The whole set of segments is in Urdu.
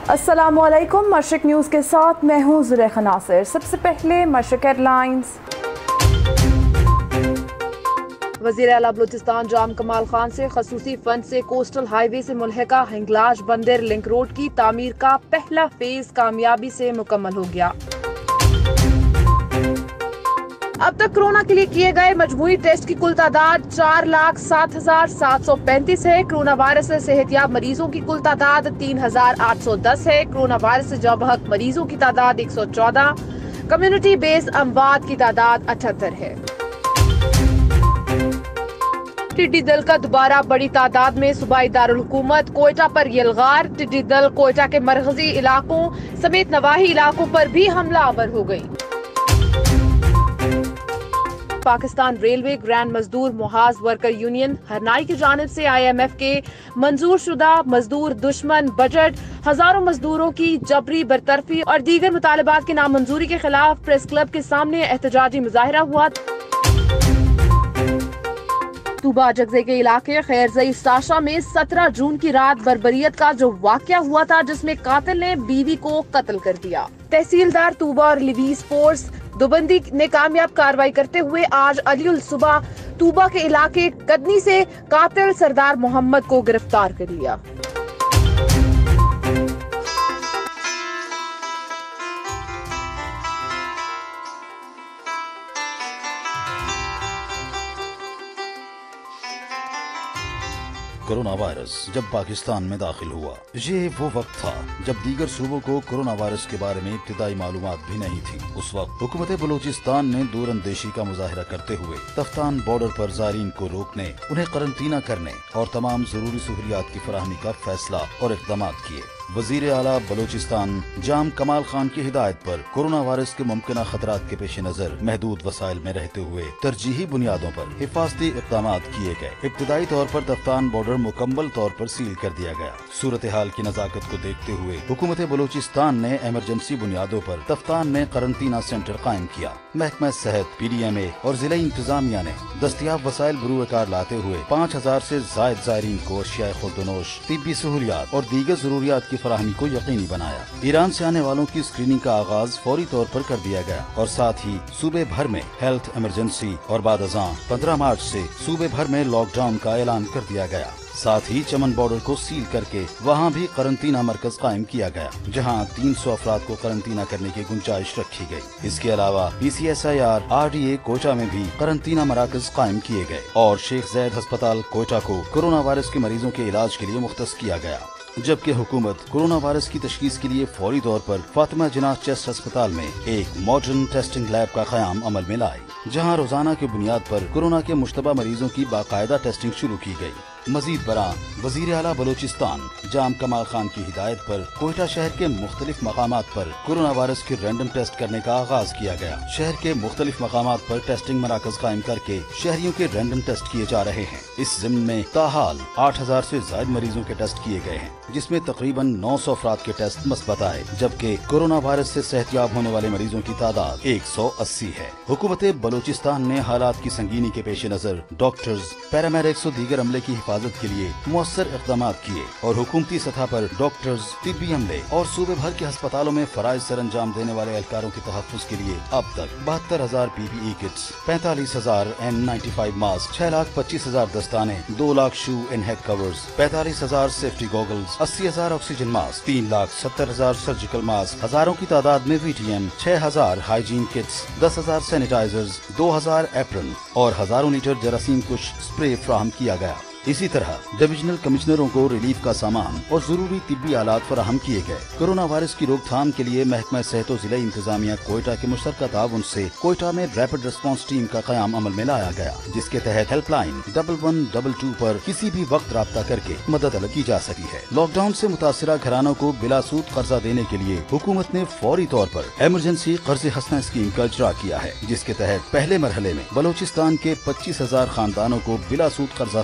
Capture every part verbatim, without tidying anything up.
السلام علیکم، مشرق نیوز کے ساتھ میں ہوں زلیخا ناصر۔ سب سے پہلے مشرق ہیڈ لائنز۔ وزیر اعلیٰ بلوچستان جام کمال خان سے خصوصی فنڈ سے کوسٹل ہائی وے سے ملحقہ ہنگلاج بندر لنک روڈ کی تعمیر کا پہلا فیز کامیابی سے مکمل ہو گیا۔ اب تک کورونا کے لیے کیے گئے مجموعی ٹیسٹ کی کل تعداد چار لاکھ سات ہزار سات سو پینتیس ہے۔ کورونا وائرس سے صحت یاب مریضوں کی کل تعداد تین ہزار آٹھ سو دس ہے۔ کورونا وائرس سے جاں بحق مریضوں کی تعداد ایک سو چودہ، کمیونٹی بیس اموات کی تعداد اٹھہتر ہے۔ ٹڈی دل کا دوبارہ بڑی تعداد میں صوبائی دارالحکومت کوئٹہ پر یلغار۔ ٹڈی دل کوئٹہ کے مرکزی علاقوں سمیت نواحی علاقوں پر بھی حملہ آور ہو گئی۔ پاکستان ریلوے گرینڈ مزدور محاذ ورکر یونین ہرنائی کی جانب سے آئی ایم ایف کے منظور شدہ مزدور دشمن بجٹ، ہزاروں مزدوروں کی جبری برطرفی اور دیگر مطالبات کی نامنظوری کے خلاف پریس کلب کے سامنے احتجاجی مظاہرہ ہوا۔ طوبہ جگزے کے علاقے خیرزئی ساشا میں سترہ جون کی رات بربریت کا جو واقعہ ہوا تھا، جس میں قاتل نے بیوی کو قتل کر دیا۔ تحصیلدار طوبہ اور لیویز فورس دوبندی نے کامیاب کارروائی کرتے ہوئے آج علی الصبح طوبہ کے علاقے کدنی سے قاتل سردار محمد کو گرفتار کر لیا۔ کورونا وائرس جب پاکستان میں داخل ہوا، یہ وہ وقت تھا جب دیگر صوبوں کو کورونا وائرس کے بارے میں ابتدائی معلومات بھی نہیں تھی۔ اس وقت حکومت بلوچستان نے دور اندیشی کا مظاہرہ کرتے ہوئے تفتان بارڈر پر زائرین کو روکنے، انہیں قرنطینہ کرنے اور تمام ضروری سہولیات کی فراہمی کا فیصلہ اور اقدامات کیے۔ وزیر اعلیٰ بلوچستان جام کمال خان کی ہدایت پر کورونا وائرس کے ممکنہ خطرات کے پیش نظر محدود وسائل میں رہتے ہوئے ترجیحی بنیادوں پر حفاظتی اقدامات کیے گئے۔ ابتدائی طور پر تفتان بارڈر مکمل طور پر سیل کر دیا گیا۔ صورتحال کی نزاکت کو دیکھتے ہوئے حکومت بلوچستان نے ایمرجنسی بنیادوں پر تفتان میں قرنطینہ سینٹر قائم کیا۔ محکمہ صحت، پی ڈی ایم اے اور ضلعی انتظامیہ نے دستیاب وسائل بروئے کار لاتے ہوئے پانچ ہزار سے زائد زائرین کو اشیاء خورد و نوش، طبی سہولیات اور دیگر ضروریات کی فراہمی کو یقینی بنایا۔ ایران سے آنے والوں کی اسکریننگ کا آغاز فوری طور پر کر دیا گیا اور ساتھ ہی صوبے بھر میں ہیلتھ ایمرجنسی اور بعد ازاں پندرہ مارچ سے صوبے بھر میں لاک ڈاؤن کا اعلان کر دیا گیا۔ ساتھ ہی چمن بارڈر کو سیل کر کے وہاں بھی قرنطینہ مرکز قائم کیا گیا، جہاں تین سو افراد کو قرنطینہ کرنے کی گنجائش رکھی گئی۔ اس کے علاوہ P C S I R R D A Quetta میں بھی قرنطینہ مراکز قائم کیے گئے اور شیخ زید ہسپتال کوئٹہ کو کورونا وائرس کے مریضوں کے علاج کے لیے مختص کیا گیا۔ جبکہ حکومت کورونا وائرس کی تشخیص کے لیے فوری طور پر فاطمہ جناح چیسٹ ہسپتال میں ایک ماڈرن ٹیسٹنگ لیب کا قیام عمل میں لائی، جہاں روزانہ کی بنیاد پر کورونا کے مشتبہ مریضوں کی باقاعدہ ٹیسٹنگ شروع کی گئی۔ مزید برآں وزیر اعلیٰ بلوچستان جام کمال خان کی ہدایت پر کوئٹہ شہر کے مختلف مقامات پر کورونا وائرس کی رینڈم ٹیسٹ کرنے کا آغاز کیا گیا۔ شہر کے مختلف مقامات پر ٹیسٹنگ مراکز قائم کر کے شہریوں کے رینڈم ٹیسٹ کیے جا رہے ہیں۔ اس ضمن میں تاحال آٹھ ہزار سے زائد مریضوں کے ٹیسٹ کیے گئے ہیں، جس میں تقریباً نو سو افراد کے ٹیسٹ مثبت آئے، جبکہ کورونا وائرس سے صحت یاب ہونے والے مریضوں کی تعداد ایک سو اسی ہے۔ حکومت بلوچستان نے حالات کی سنگینی کے پیش نظر ڈاکٹرز، پیرامیڈکس اور دیگر عملے کی حفاظت کے لیے مؤثر اقدامات کیے اور حکومتی سطح پر ڈاکٹرز، طبی عملے اور صوبے بھر کے ہسپتالوں میں فرائض سر انجام دینے والے اہلکاروں کے تحفظ کے لیے اب تک بہتر ہزار پی پی ای کٹس، پینتالیس ہزار این نائنٹی فائیو ماسک، چھ لاکھ پچیس ہزار دستانے، دو lakh shoe and head covers, پینتالیس ہزار سیفٹی گوگلز، اسی ہزار آکسیجن ماسک، تین لاکھ ستر ہزار سرجیکل ماسک، ہزاروں کی تعداد میں وی ٹی ایم، چھ ہزار ہائیجین کٹس، دس ہزار سینیٹائزرز، دو ہزار ایپرن اور ہزاروں لیٹر جراثیم کش اسپرے فراہم کیا گیا۔ اسی طرح ڈویژنل کمشنروں کو ریلیف کا سامان اور ضروری طبی آلات فراہم کیے گئے۔ کورونا وائرس کی روک تھام کے لیے محکمہ صحت و ضلعی انتظامیہ کوئٹہ کے مشترکہ تعاون سے کوئٹہ میں ریپڈ ریسپانس ٹیم کا قیام عمل میں لایا گیا، جس کے تحت help line double one double two پر کسی بھی وقت رابطہ کر کے مدد طلب کی جا سکی ہے۔ لاک ڈاؤن سے متاثرہ گھرانوں کو بلا سود قرضہ دینے کے لیے حکومت نے فوری طور پر ایمرجنسی قرض حسنہ اسکیم کا اجرا کیا ہے، جس کے تحت پہلے مرحلے میں بلوچستان کے پچیس ہزار خاندانوں کو بلا سود قرضہ فراہم کیا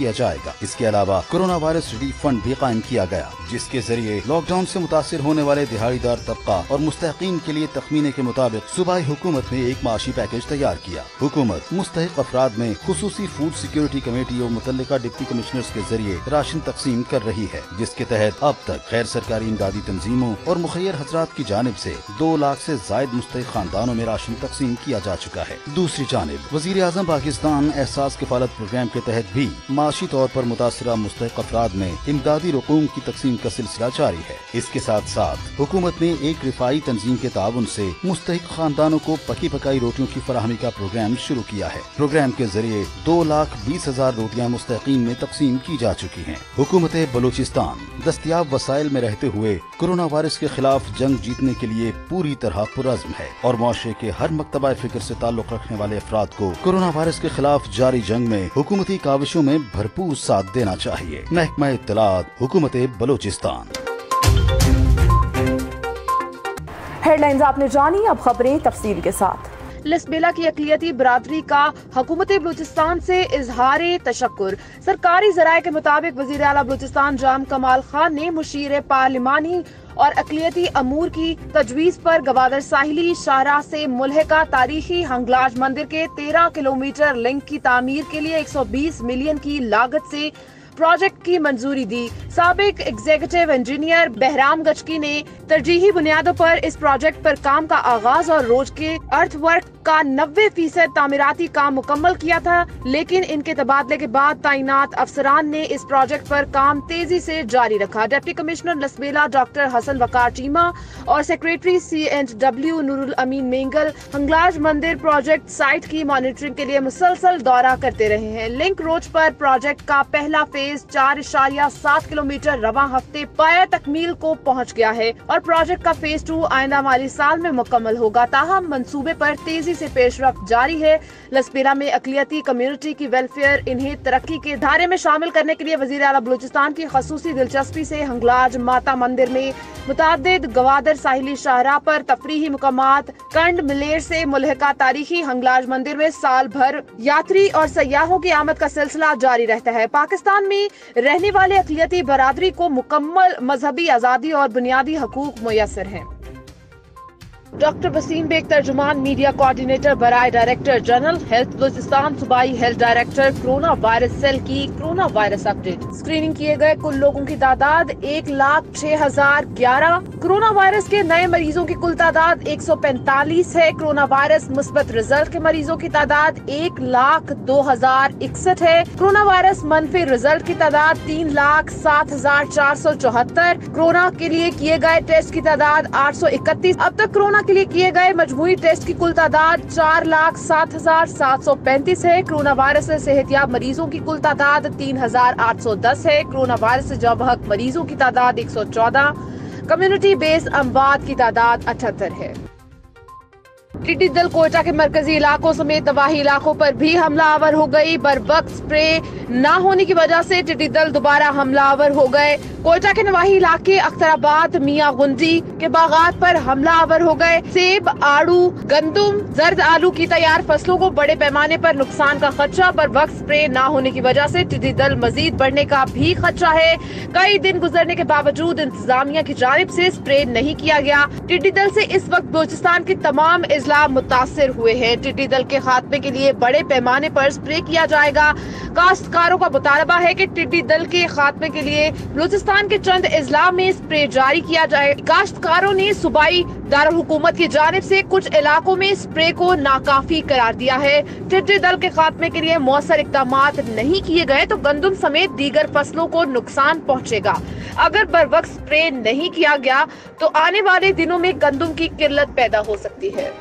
کیا جائے گا। اس کے علاوہ کورونا وائرس ریلیف فنڈ بھی قائم کیا گیا، جس کے ذریعے لاک ڈاؤن سے متاثر ہونے والے دہاڑی دار طبقہ اور مستحقین کے لیے تخمینے کے مطابق صوبائی حکومت نے ایک معاشی پیکج تیار کیا۔ حکومت مستحق افراد میں خصوصی فوڈ سیکیورٹی کمیٹی اور متعلقہ ڈپٹی کمشنرز کے ذریعے راشن تقسیم کر رہی ہے، جس کے تحت اب تک غیر سرکاری امدادی تنظیموں اور مخیر حضرات کی جانب سے دو لاکھ سے زائد مستحق خاندانوں میں راشن تقسیم کیا جا چکا ہے۔ دوسری جانب وزیر اعظم پاکستان احساس کفالت پروگرام کے تحت بھی معاشی طور پر متاثرہ مستحق افراد میں امدادی رقوم کی تقسیم کا سلسلہ جاری ہے۔ اس کے ساتھ ساتھ حکومت نے ایک رفائی تنظیم کے تعاون سے مستحق خاندانوں کو پکی پکائی روٹیوں کی فراہمی کا پروگرام شروع کیا ہے۔ پروگرام کے ذریعے دو لاکھ بیس ہزار روٹیاں مستحقین میں تقسیم کی جا چکی ہیں۔ حکومت بلوچستان دستیاب وسائل میں رہتے ہوئے کورونا وائرس کے خلاف جنگ جیتنے کے لیے پوری طرح پرعزم ہے اور معاشرے کے ہر مکتبہ فکر سے تعلق رکھنے والے افراد کو کورونا وائرس کے خلاف جاری جنگ میں حکومتی کاوشوں میں بھرپور ساتھ دینا چاہیے۔ محکمہ اطلاعات، حکومت بلوچستان۔ ہیڈ لائنز آپ نے جانی، اب خبریں تفصیل کے ساتھ۔ لسبیلا کی اقلیتی برادری کا حکومت بلوچستان سے اظہار تشکر۔ سرکاری ذرائع کے مطابق وزیر اعلیٰ بلوچستان جام کمال خان نے مشیر پارلیمانی اور اقلیتی امور کی تجویز پر گوادر ساحلی شاہراہ سے ملحقہ تاریخی ہنگلاج مندر کے تیرہ کلومیٹر لنک کی تعمیر کے لیے ایک سو بیس ملین کی لاگت سے پروجیکٹ کی منظوری دی۔ سابق ایگزیکٹو انجینئر بہرام گچکی نے ترجیحی بنیادوں پر اس پروجیکٹ پر کام کا آغاز اور روز کے ارتھ ورک کا نوے فیصد تعمیراتی کام مکمل کیا تھا، لیکن ان کے تبادلے کے بعد تعینات افسران نے اس پروجیکٹ پر کام تیزی سے جاری رکھا۔ Deputy commissioner Lasbela doctor Hassan Waqar Cheema اور secretary C and W Noor ul-Amin Mengal Hinglaj مندر پروجیکٹ سائٹ کی مانیٹرنگ کے لیے مسلسل دورہ کرتے رہے ہیں۔ لنک روڈ پر پروجیکٹ کا پہلا فیز چار اشاریہ سات کلومیٹر رواں ہفتے پایا تکمیل کو پہنچ گیا ہے اور پروجیکٹ کا فیز ٹو آئندہ مالی سال میں مکمل ہوگا۔ تاہم منصوبے پر تیزی سے پیش رفت جاری ہے۔ لسبیلا میں اقلیتی کمیونٹی کی ویلفیئر انہیں ترقی کے دھارے میں شامل کرنے کے لیے وزیر اعلیٰ بلوچستان کی خصوصی دلچسپی سے ہنگلاج ماتا مندر میں متعدد گوادر ساحلی شاہراہ پر تفریحی مقامات کنڈ ملیر سے ملحقہ تاریخی ہنگلاج مندر میں سال بھر یاتری اور سیاحوں کی آمد کا سلسلہ جاری رہتا ہے۔ پاکستان میں رہنے والے اقلیتی برادری کو مکمل مذہبی آزادی اور بنیادی حقوق میسر ہیں۔ ڈاکٹر وسیم بیگ ترجمان میڈیا کوآرڈینیٹر برائے ڈائریکٹر جنرل ہیلتھ بلوچستان صوبائی health director corona virus cell کی corona virus update. Screening کیے گئے کل لوگوں کی تعداد ایک لاکھ چھ ہزار گیارہ۔ کورونا وائرس کے نئے مریضوں کی کل تعداد ایک سو پینتالیس ہے۔ کورونا وائرس مثبت رزلٹ کے مریضوں کی تعداد ایک لاکھ دو ہزار اکسٹھ ہے۔ کورونا وائرس منفی رزلٹ کی تعداد تین لاکھ سات ہزار چار سو چوہتر۔ کورونا کے لیے کیے گئے ٹیسٹ کی تعداد آٹھ سو اکتیس۔ اب تک کورونا کے لیے کیے گئے مجموعی ٹیسٹ کی کل تعداد چار لاکھ سات ہزار سات سو پینتیس ہے۔ کورونا وائرس سے صحت یاب مریضوں کی کل تعداد تین ہزار آٹھ سو دس ہے۔ کورونا وائرس سے جاں بحق مریضوں کی تعداد ایک سو چودہ۔ کمیونٹی بیس اموات کی تعداد اٹھہتر ہے۔ ٹڈی دل کوئٹہ کے مرکزی علاقوں سمیت تباہی علاقوں پر بھی حملہ آور ہو گئی۔ بر وقت سپرے نہ ہونے کی وجہ سے ٹڈی دل دوبارہ حملہ آور ہو گئے۔ کوئٹہ کے نواحی علاقے اختر آباد میاں گنڈی کے باغات پر حملہ آور ہو گئے۔ سیب، آڑو، گندم، زرد آلو کی تیار فصلوں کو بڑے پیمانے پر نقصان کا خدشہ۔ بر وقت سپرے نہ ہونے کی وجہ سے ٹڈی دل مزید بڑھنے کا بھی خدشہ ہے۔ کئی دن گزرنے کے باوجود انتظامیہ کی جانب سے سپرے نہیں کیا گیا۔ ٹڈی دل سے اس وقت بلوچستان کے تمام اضلاع متاثر ہوئے ہیں۔ ٹڈی دل کے خاتمے کے لیے بڑے پیمانے پر سپرے کیا جائے گا۔ کاشتکاروں کا مطالبہ ہے کہ ٹڈی دل کے خاتمے کے لیے بلوچستان کے چند اضلاع میں سپرے جاری کیا جائے۔ کاشتکاروں نے صوبائی دارالحکومت کی جانب سے کچھ علاقوں میں سپرے کو ناکافی قرار دیا ہے۔ ٹڈی دل کے خاتمے کے لیے مؤثر اقدامات نہیں کیے گئے تو گندم سمیت دیگر فصلوں کو نقصان پہنچے گا۔ اگر بر وقت سپرے نہیں کیا گیا تو آنے والے دنوں میں گندم کی قلت پیدا ہو سکتی ہے۔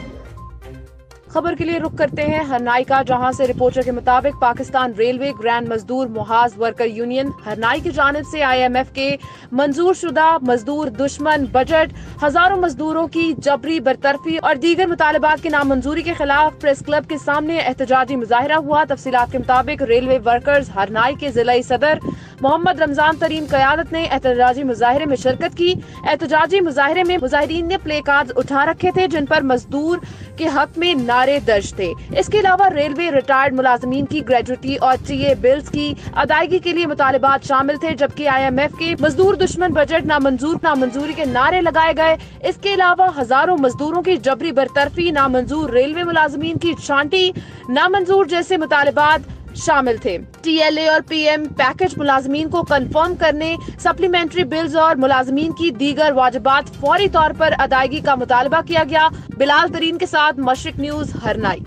خبر کے لیے رخ کرتے ہیں ہرنائی کا، جہاں سے رپورٹر کے مطابق پاکستان ریلوے گرینڈ مزدور محاذ ورکر یونین ہرنائی کی جانب سے آئی ایم ایف کے منظور شدہ مزدور دشمن بجٹ، ہزاروں مزدوروں کی جبری برطرفی اور دیگر مطالبات کی نامنظوری کے خلاف پریس کلب کے سامنے احتجاجی مظاہرہ ہوا۔ تفصیلات کے مطابق ریلوے ورکرز ہرنائی کے ضلعی صدر मोहम्मद रमजान तरीन क़यादत ने एहतजाजी मुजाहरे में शिरकत की। एहतजाजी मुजाहरे में मुजाहिरीन ने प्ले कार्ड उठा रखे थे जिन पर मजदूर के हक में नारे दर्ज थे। इसके अलावा रेलवे रिटायर्ड मुलाजमीन की ग्रेजुटी और टी ए बिल्स की अदायगी के लिए मुतालिबात शामिल थे, जबकि आई एम एफ के मजदूर दुश्मन बजट नामंजूर नामंजूरी के नारे लगाए गए। इसके अलावा हजारों मजदूरों की जबरी बरतरफी नामंजूर, रेलवे मुलाजमीन की छांटी नामंजूर जैसे मुतालिबात शामिल थे। टी एल ए और पी एम पैकेज मुलाजमीन को कंफर्म करने, सप्लीमेंट्री बिल्स और मुलाजमीन की दीगर वाजिबात फौरी तौर पर अदायगी का मुतालबा किया गया। बिलाल तरीन के साथ मशरिक न्यूज हरनाई।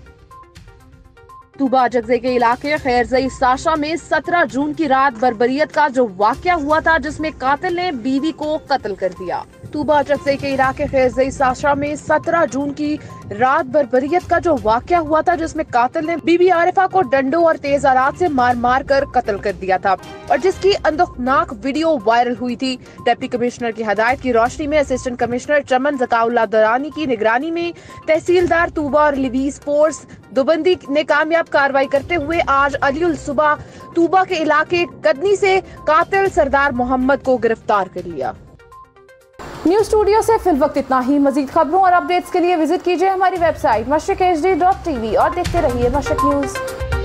तूबा जगजे के इलाके खैरजई साशा में सत्रह जून की रात बर्बरियत का जो वाकया हुआ था जिसमें कातिल ने बीवी को कत्ल कर दिया। तूबा जगजे के इलाके खैरजई साशा में सत्रह जून की रात बर्बरियत का जो वाकया हुआ था जिसमें कातिल ने बीबी आरिफा को डंडों और तेज आलात से मार मार कर कत्ल कर दिया था और जिसकी अंदुखनाक वीडियो वायरल हुई थी। डिप्टी कमिश्नर की हदायत की रोशनी में असिस्टेंट कमिश्नर चमन ज़काउल्लाह दरानी की निगरानी में तहसीलदार तूबा और लिवीज फोर्स दुबंदी ने कामयाब कार्रवाई करते हुए आज अलीउल सुबह तूबा के इलाके कदनी से कातिल सरदार मोहम्मद को गिरफ्तार कर लिया। न्यूज स्टूडियो से फिल वक्त इतना ही। मजीद खबरों और अपडेट्स के लिए विजिट कीजिए हमारी website Mashriq H D dot T V और देखते रहिए मशरिक न्यूज।